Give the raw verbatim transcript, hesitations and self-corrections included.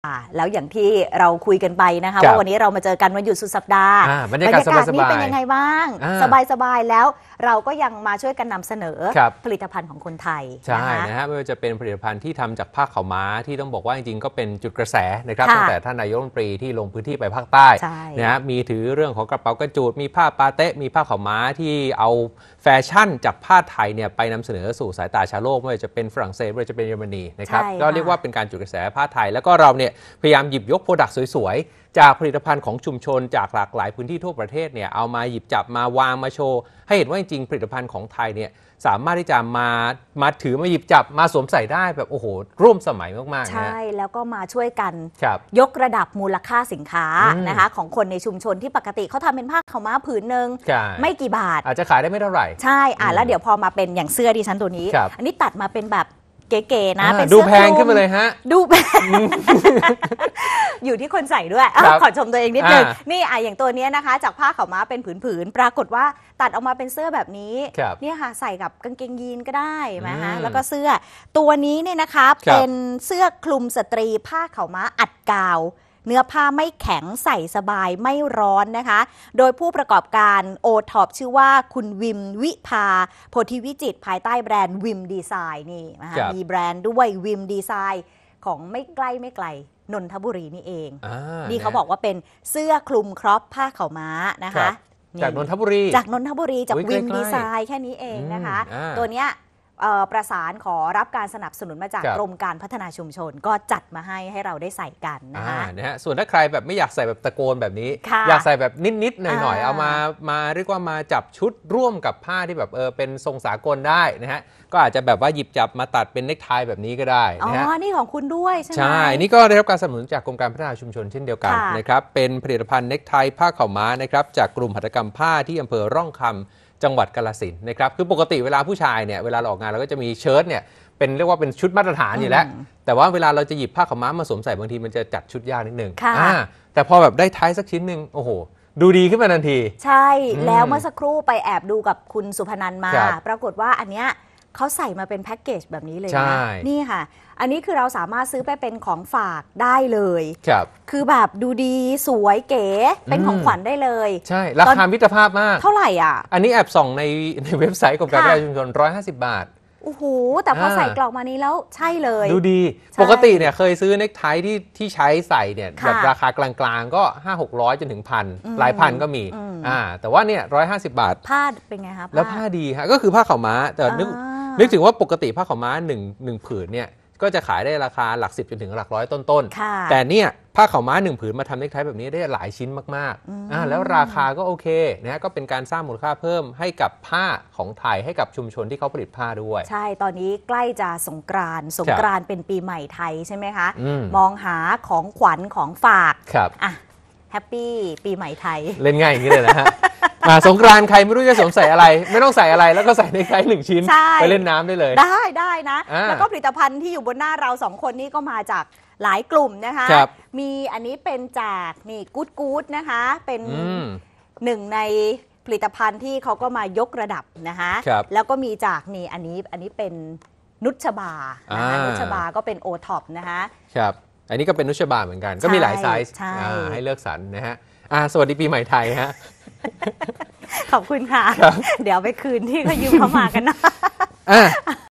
แล้วอย่างที่เราคุยกันไปนะคะว่าวันนี้เรามาเจอกันวันหยุดสุดสัปดาห์บรรยากาศนี้เป็นยังไงบ้างสบายๆแล้วเราก็ยังมาช่วยกันนำเสนอผลิตภัณฑ์ของคนไทยใช่นะฮะไม่ว่าจะเป็นผลิตภัณฑ์ที่ทำจากผ้าขาวม้าที่ต้องบอกว่าจริงๆก็เป็นจุดกระแสนะครับตั้งแต่ท่านนายกรัฐมนตรีที่ลงพื้นที่ไปภาคใต้นะฮะมีถือเรื่องของกระเป๋ากระจูดมีผ้าปาเต๊ะมีผ้าขาวม้าที่เอาแฟชั่นจากผ้าไทยเนี่ยไปนำเสนอสู่สายตาชาวโลกไม่ว่าจะเป็นฝรั่งเศสไม่ว่าจะเป็นเยอรมนีนะครับก็เรียกว่าเป็นการจุดกระแสผ้าไทยแล้วก็เราเนี่ยพยายามหยิบยกโปรดักต์สวยๆจากผลิตภัณฑ์ของชุมชนจากหลากหลายพื้นที่ทั่วประเทศเนี่ยเอามาหยิบจับมาวางมาโชว์ให้เห็นว่าจริงๆผลิตภัณฑ์ของไทยเนี่ยสามารถที่จะมามาถือมาหยิบจับมาสวมใส่ได้แบบโอ้โหร่วมสมัยมากๆนะใช่แล้วก็มาช่วยกันยกระดับมูลค่าสินค้านะคะของคนในชุมชนที่ปกติเขาทำเป็นผ้าขาวม้าผืนหนึ่งไม่กี่บาทอาจจะขายได้ไม่เท่าไหร่ใช่อ่ะแล้วเดี๋ยวพอมาเป็นอย่างเสื้อดิฉันตัวนี้อันนี้ตัดมาเป็นแบบเก๋ๆนะเป็นดูแพงขึ้นมาเลยฮะดูแพงอยู่ที่คนใส่ด้วยขอชมตัวเองนิดนึงนี่อ่ะอย่างตัวนี้นะคะจากผ้าขาวม้าเป็นผืนๆปรากฏว่าตัดออกมาเป็นเสื้อแบบนี้เนี่ยค่ะใส่กับกางเกงยีนก็ได้นะคะแล้วก็เสื้อตัวนี้เนี่ยนะคะเป็นเสื้อคลุมสตรีผ้าขาวม้าอัดกาวเนื้อผ้าไม่แข็งใส่สบายไม่ร้อนนะคะโดยผู้ประกอบการโอท็อปชื่อว่าคุณวิมวิภาโพธิวิจิตรภายใต้แบรนด์วิมดีไซน์นี่นะคะมีแบรนด์ด้วยวิมดีไซน์ของไม่ใกล้ไม่ไกลนนทบุรีนี่เองนี่เขาบอกว่าเป็นเสื้อคลุมครอปผ้าขาวม้านะคะจากนนทบุรีจากนนทบุรีจากวิมดีไซน์แค่นี้เองนะคะตัวเนี้ยประสานขอรับการสนับสนุนมาจากกรมการพัฒนาชุมชนก็จัดมาให้ให้เราได้ใส่กันนะคะนะฮะส่วนถ้าใครแบบไม่อยากใส่แบบตะโกนแบบนี้อยากใส่แบบนิดๆหน่อยๆเอามามาเรียกว่ามาจับชุดร่วมกับผ้าที่แบบเออเป็นทรงสากลได้นะฮะก็อาจจะแบบว่าหยิบจับมาตัดเป็นเนคไทแบบนี้ก็ได้นะฮะอ๋อนี่ของคุณด้วยใช่ไหมใช่นี่ก็ได้รับการสนับสนุนจากกรมการพัฒนาชุมชนเช่นเดียวกันนะครับเป็นผลิตภัณฑ์เนคไทผ้าขาวม้านะครับจากกลุ่มหัตถกรรมผ้าที่อำเภอร่องคำจังหวัดกาฬสินธุ์นะครับคือปกติเวลาผู้ชายเนี่ยเวลาเราออกงานเราก็จะมีเชิ้ตเนี่ยเป็นเรียกว่าเป็นชุดมาตรฐานอยู่แล้วแต่ว่าเวลาเราจะหยิบผ้าขาวม้ามาสวมใส่บางทีมันจะจัดชุดยากนิดนึงแต่พอแบบได้ไทสักชิ้นหนึ่งโอ้โหดูดีขึ้นมาทันทีใช่แล้วเมื่อสักครู่ไปแอบดูกับคุณสุพนันมาปรากฏว่าอันเนี้ยเขาใส่มาเป็นแพ็กเกจแบบนี้เลยนะนี่ค่ะอันนี้คือเราสามารถซื้อไปเป็นของฝากได้เลยครับคือแบบดูดีสวยเก๋เป็นของขวัญได้เลยใช่ราคามิตรภาพมากเท่าไหร่อ่ะอันนี้แอบส่องในในเว็บไซต์กรมการพัฒนาชุมชนหนึ่งร้อยห้าสิบบาทโอ้โหแต่พอใส่กล่องมานี้แล้วใช่เลยดูดีปกติเนี่ยเคยซื้อเนคไทที่ที่ใช้ใส่เนี่ยแบบราคากลางๆก็ห้าหกร้อยจนถึงพันหลายพันก็มีอ่าแต่ว่าเนี่ยร้อยห้าสิบบาทผ้าเป็นไงครับแล้วผ้าดีฮะก็คือผ้าขาวม้าแต่นึกนึกถึงว่าปกติผ้าขาวม้าหนึ่งหนึ่งผืนเนี่ยก็จะขายได้ราคาหลักสิบจนถึงหลักร้อยต้นๆแต่เนี่ยผ้าขาวม้าหนึ่งผืนมาทำเนคไทแบบนี้ได้หลายชิ้นมากๆอ่าแล้วราคาก็โอเคนะก็เป็นการสร้างมูลค่าเพิ่มให้กับผ้าของไทยให้กับชุมชนที่เขาผลิตผ้าด้วยใช่ตอนนี้ใกล้จะสงกรานต์สงกรานต์เป็นปีใหม่ไทยใช่ไหมคะมองหาของขวัญของฝากอ่ะแฮปปี้ปีใหม่ไทยเล่นง่ายอย่างนี้เลยนะฮะสงกรานต์ใครไม่รู้จะสวมใส่อะไรไม่ต้องใส่อะไรแล้วก็ใส่ในไคหนึ่งชิ้นไปเล่นน้ำได้เลยได้ได้นะแล้วก็ผลิตภัณฑ์ที่อยู่บนหน้าเราสองคนนี้ก็มาจากหลายกลุ่มนะคะมีอันนี้เป็นจากนี่กู๊ดกู๊ดนะคะเป็นหนึ่งในผลิตภัณฑ์ที่เขาก็มายกระดับนะคะแล้วก็มีจากนี่อันนี้อันนี้เป็นนุชบานะคะนุชบาก็เป็นโอท็อปนะคะครับอันนี้ก็เป็นนุชบาเหมือนกันก็มีหลายไซส์ให้เลือกสรรนะฮะสวัสดีปีใหม่ไทยฮะขอบคุณค่ะเดี๋ยวไปคืนที่เขายืมเขามากันนะ